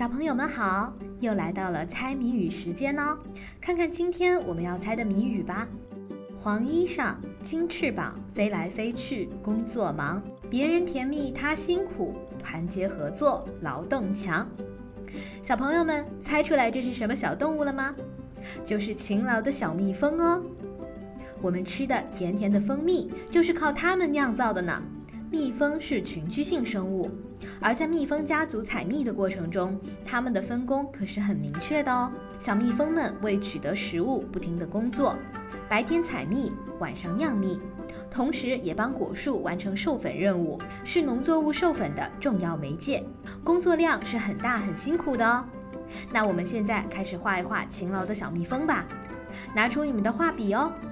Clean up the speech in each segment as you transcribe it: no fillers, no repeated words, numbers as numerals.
朋友们好，又来到了猜谜语时间哦。看看今天我们要猜的谜语吧。黄衣裳，金翅膀，飞来飞去，工作忙。别人甜蜜他辛苦，团结合作，劳动强。小朋友们猜出来这是什么小动物了吗？就是勤劳的小蜜蜂哦。我们吃的甜甜的蜂蜜就是靠它们酿造的呢。蜜蜂是群居性生物，而在蜜蜂家族采蜜的过程中，它们的分工可是很明确的哦。小蜜蜂们为取得食物不停地工作，白天采蜜，晚上酿蜜，同时也帮果树完成授粉任务，是农作物授粉的重要媒介，工作量是很大很辛苦的哦。那我们现在开始画一画勤劳的小蜜蜂吧，拿出你们的画笔哦。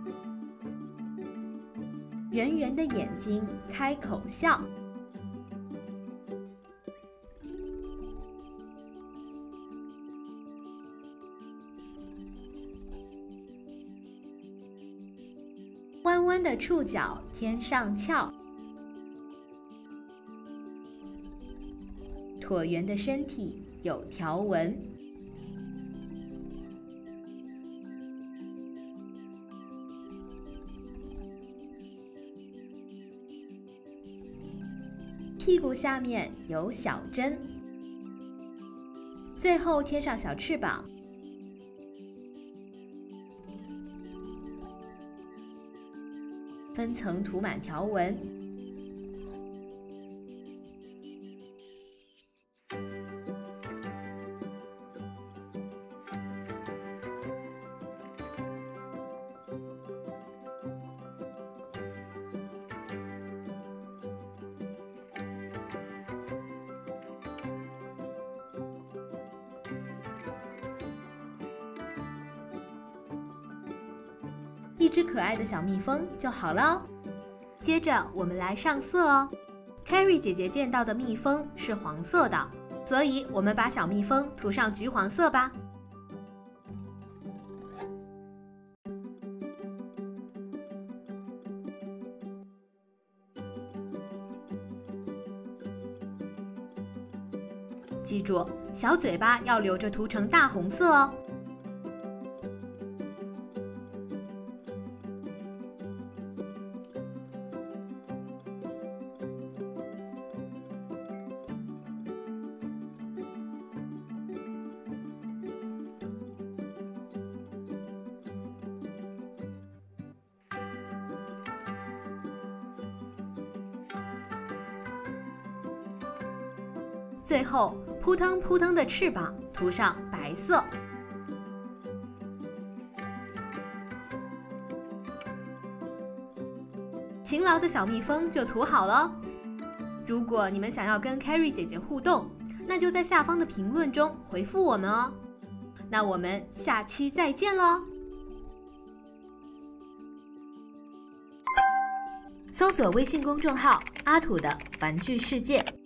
圆圆的眼睛开口笑，弯弯的触角天上翘，椭圆的身体有条纹，屁股下面有小针，最后贴上小翅膀，分层涂满条纹。一只可爱的小蜜蜂就好了哦。接着我们来上色哦。Carrie 姐姐见到的蜜蜂是黄色的，所以我们把小蜜蜂涂上橘黄色吧。记住，小嘴巴要留着涂成大红色哦。最后，扑腾扑腾的翅膀涂上白色。勤劳的小蜜蜂就涂好了。如果你们想要跟 Carrie 姐姐互动，那就在下方的评论中回复我们哦。那我们下期再见喽！搜索微信公众号“阿土的玩具世界”。